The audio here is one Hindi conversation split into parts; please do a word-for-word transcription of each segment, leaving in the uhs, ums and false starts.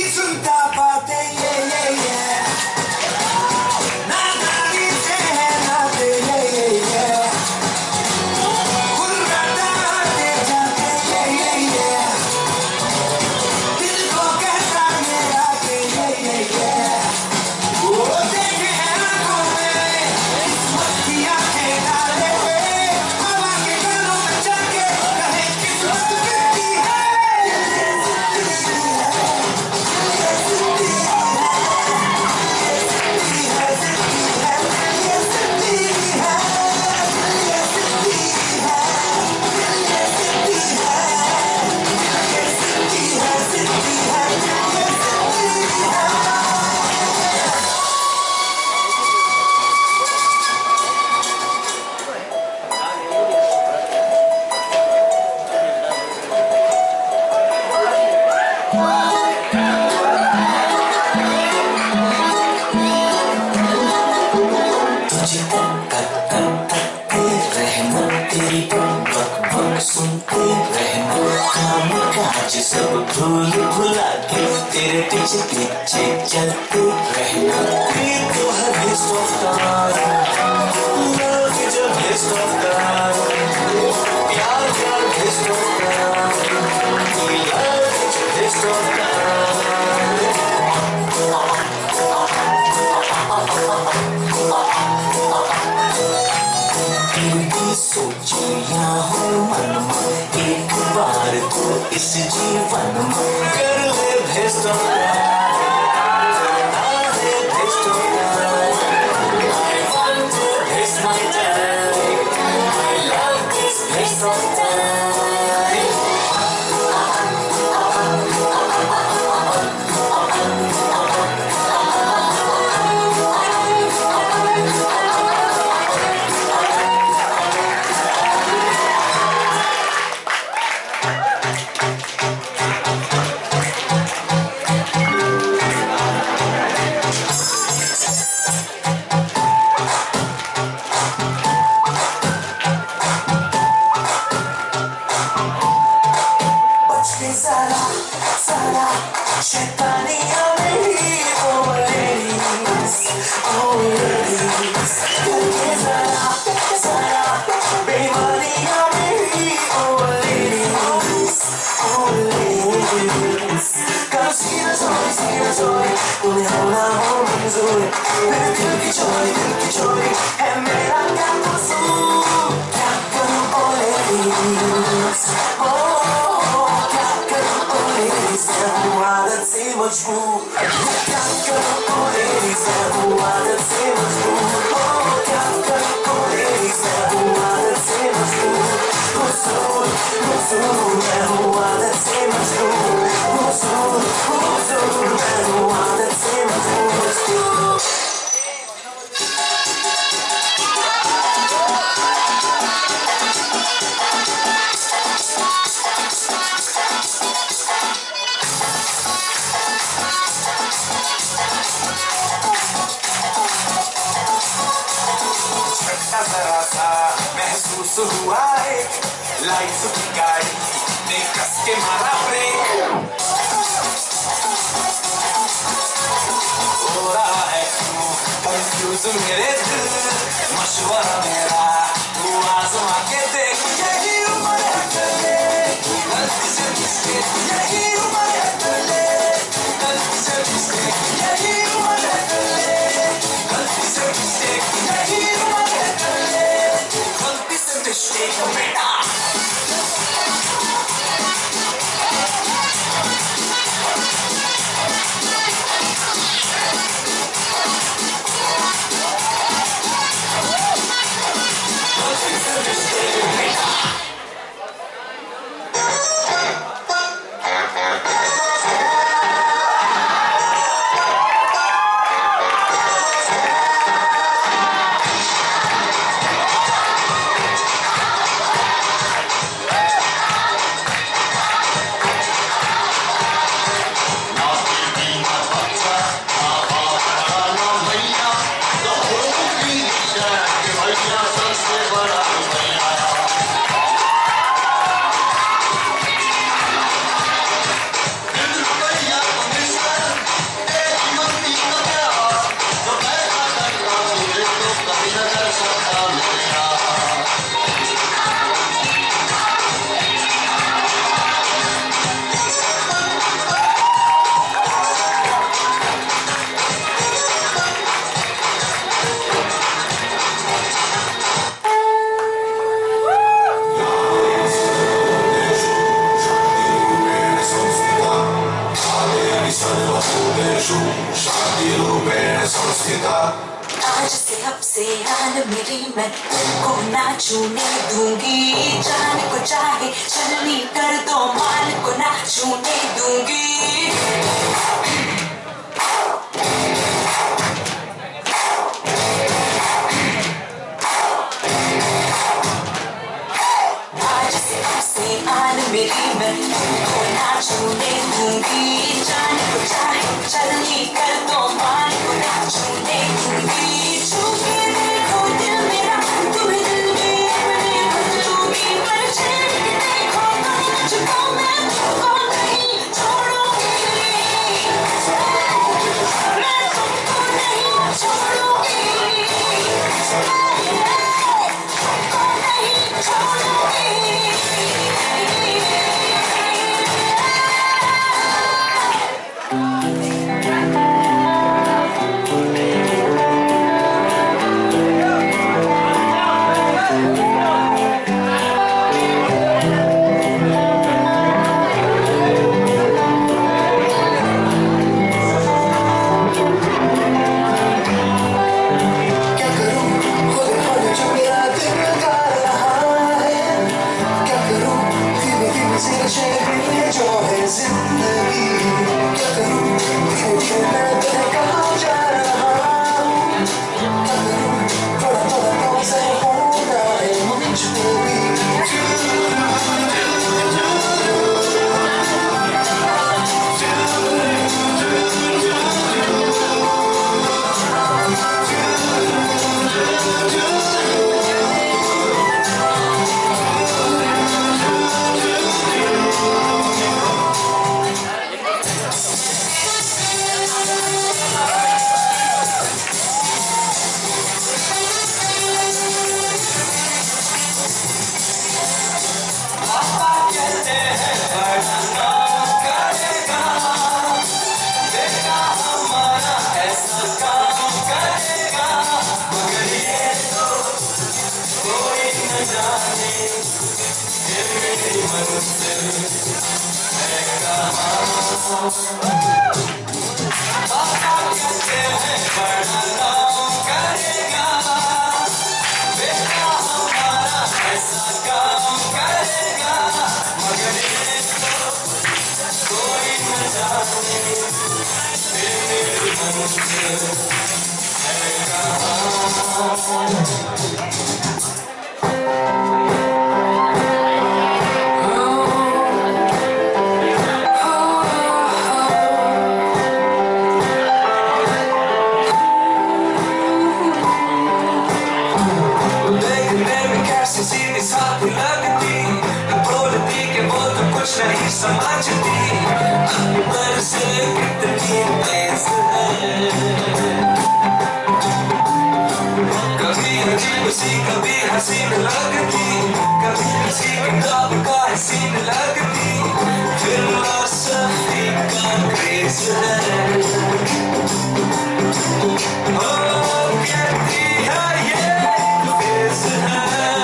सुनता बातें ये ये ये नादानी से है नाते ये ये ये गुर्राता दे जाते ये ये ये दिल को कहता मेरा के ये ये ये वो देखे आंखों में किस्मत की आंखें डाले हुए हवा के गलों में जाके कहे किस्मत किसकी है सुनते रहना काम काज सब भूल भुला के तेरे पीछे पीछे चलते रहना प्रीत तो है best of time love is a best of time प्यार प्यार best of time love is a best of time सोचिया हो मन में एक बार तो इस जीवन में कर ले best of best of I want to waste my time I love this beast of time Sara, Sara, शैतानियाँ मेरी oh ladies, oh ladies, करके ज़रा, ज़रा बेईमानियाँ मेरी oh ladies, oh ladies, करो सीना चोरी सीना चोरी, उन्हें होना हो मंजूर, मेरे दिल की चोरी दिल की चोरी है मेरा क्या कसूर, क्या करूँ oh ladies, oh आदत से मजबूर क्या करो तेरी से आदत से मजबूर क्या करो तेरी से आदत से मजबूर हुजूर हुजूर मैं हूँ आदत से मजबूर हुजूर हुजूर मैं हूँ आदत से मजबूर जरा सा महसूस हुआ एक लाइफ की गाड़ी ने कस के मारा ब्रेक हो रहा है क्यों कंफ्यूज मेरे दिल मशवरा मेरा तू आजमा के देख यही उम्र है चले गलती से मिस्टेक यही उम्र है चले गलती से मिस्टेक यही उम्र है चले गलती से मिस्टेक यही उम्र है चले गलती से मिस्टेक बेटा Let's सर्वेषु शान्तिरूपेण संस्थिता। आज से अब से आन मेरी मैं तुमको ना छूने दूंगी, जान को चाहे छलनी कर दो मान को ना छूने दूंगी। आज से अब से आन मेरी मैं तुमको ना छूने दूंगी, जान को चाहे छलनी कर दो मान को ना छूने दूंगी। छूके देखो दिल मेरा तुम्हें दिल में अपने बदलूंगी, पर छेड़ के देखो तुम मुझको मैं तुमको नहीं छोड़ूंगी, मैं तुमको नहीं छोड़ूंगी, तुमको नहीं छोड़ूंगी। नहीं समझती अंदर से कितनी तेज है, कभी अजीब सी कभी हसीन लगती, कभी किसी किताब का हसीन लगती, फिलॉसफी का क्रेज है। ओ कहती है ये फेज है,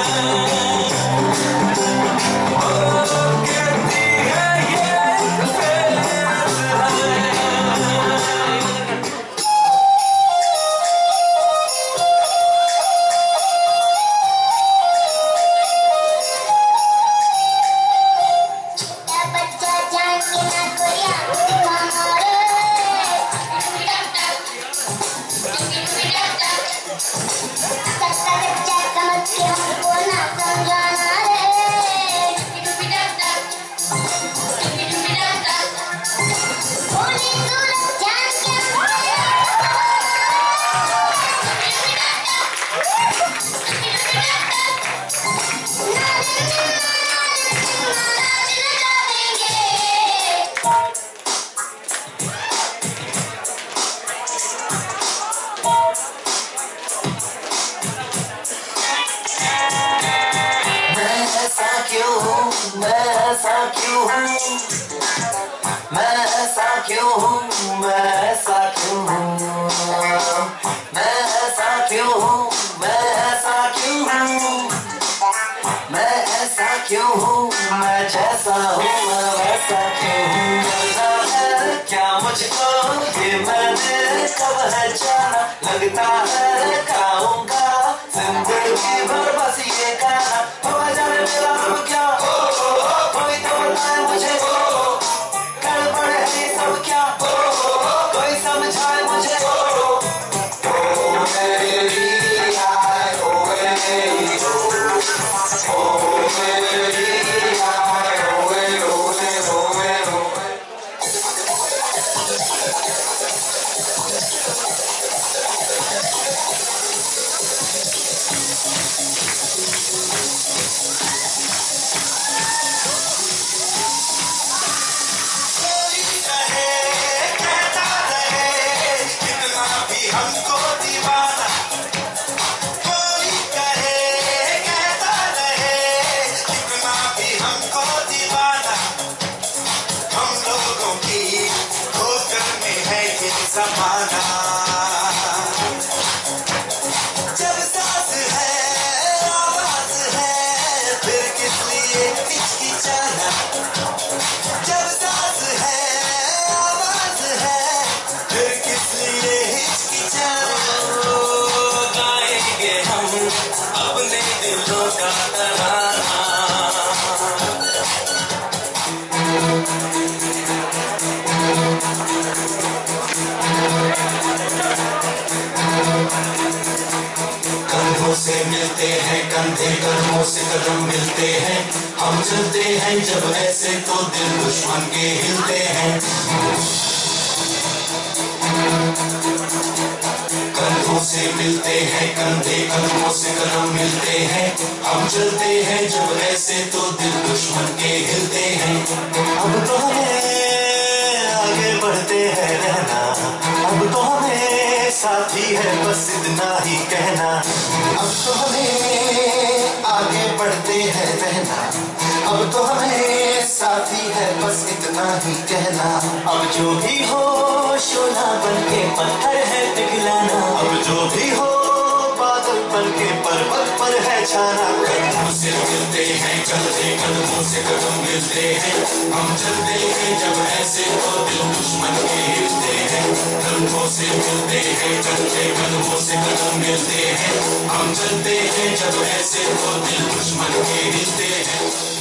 मैं ऐसा क्यों हूँ, मैं ऐसा क्यों हूँ, मैं ऐसा क्यों हूँ, मैं ऐसा क्यों हूँ, मैं ऐसा क्यों हूँ, मैं ऐसा क्यों हूँ, मैं जैसा हूँ मैं वैसा क्यों हूँ, क्या मुझको ये मैंने कब है जाना, लगता है गाऊंगा जिंदगी भर बस ये गाना। हो जाने मेरा सब क्या, कोई तो बताए मुझे, गड़बड़ है ये सब क्या, कोई समझाए मुझे। ओ मेरी आए, ओ मेरी, ओ मेरी आए, ओ मेरी, ओ मेरी, ओ मेरी। हमको दीवाना कोई कहे, कहता रहे, कितना भी हमको दीवाना। हम लोगों की ठोकर में है ये जमाना। जब सांस है आवाज है, फिर किस लिए हिचकिचाना। जब सांस है आवाज है, फिर किस लिए गाएंगे हम अपने दिलों का तराना। कंधों से मिलते हैं कंधे, कदमों से कदम मिलते हैं, हम चलते हैं जब ऐसे तो दिल दुश्मन के हिलते हैं। कंधों से मिलते हैं कंधे, कदमों से कदम मिलते हैं, हम चलते हैं जब ऐसे तो दिल दुश्मन के हिलते हैं। अब तो हमें आगे बढ़ते हैं रहना, अब तो हमें साथी है बस इतना ही कहना। अब तो हमें आगे बढ़ते हैं रहना, अब तो हमें साथी है बस इतना ही कहना। अब जो भी हो शोला बन के पत्थर है पिघलाना, अब जो भी हो बादल बन के पर्वत पर है छाना। कदमों से मिलते हैं चलते, कदमों से कदम मिलते हैं, हम चलते हैं जब ऐसे तो दिल दुश्मन के हिलते हैं। कदमों से मिलते हैं चलते, कदमों से कदम मिलते हैं, हम चलते हैं जब ऐसे तो दिल दुश्मन के हिलते हैं।